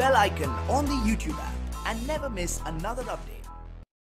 bell icon on the YouTube app and never miss another update.